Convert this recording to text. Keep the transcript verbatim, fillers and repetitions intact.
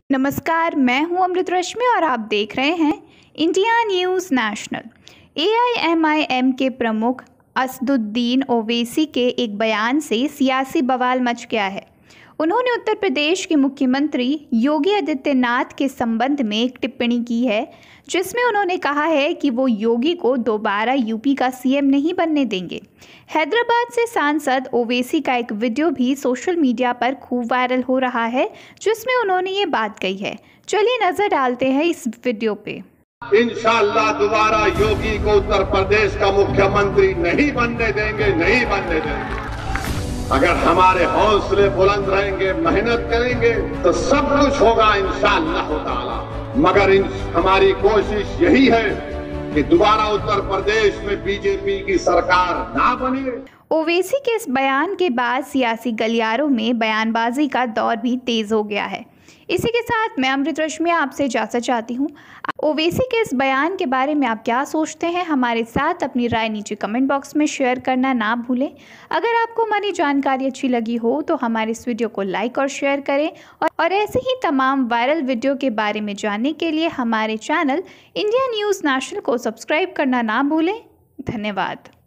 नमस्कार, मैं हूं अमृत रश्मि और आप देख रहे हैं India news national. A I M I M के प्रमुख असदुद्दीन ओवैसी के एक बयान से सियासी बवाल मच गया है। उन्होंने उत्तर प्रदेश के मुख्यमंत्री योगी आदित्यनाथ के संबंध में एक टिप्पणी की है, जिसमें उन्होंने कहा है कि वो योगी को दोबारा यूपी का सी एम नहीं बनने देंगे। हैदराबाद से सांसद ओवैसी का एक वीडियो भी सोशल मीडिया पर खूब वायरल हो रहा है, जिसमें उन्होंने ये बात कही है। चलिए नजर डालते हैं इस वीडियो पे। इंशाअल्लाह दोबारा योगी को उत्तर प्रदेश का मुख्यमंत्री नहीं बनने देंगे, नहीं बनने देंगे। अगर हमारे हौसले बुलंद रहेंगे, मेहनत करेंगे तो सब कुछ होगा इंशाअल्लाह ताला। मगर इन हमारी कोशिश यही है कि दोबारा उत्तर प्रदेश में बीजेपी की सरकार ना बने। ओवैसी के इस बयान के बाद सियासी गलियारों में बयानबाजी का दौर भी तेज हो गया है। इसी के साथ मैं अमृत रश्मि आपसे इजाज़त चाहती हूँ। ओवैसी के इस बयान के बारे में आप क्या सोचते हैं, हमारे साथ अपनी राय नीचे कमेंट बॉक्स में शेयर करना ना भूलें। अगर आपको हमारी जानकारी अच्छी लगी हो तो हमारे इस वीडियो को लाइक और शेयर करें और, और ऐसे ही तमाम वायरल वीडियो के बारे में जानने के लिए हमारे चैनल इंडिया न्यूज़ नेशनल को सब्सक्राइब करना ना भूलें। धन्यवाद।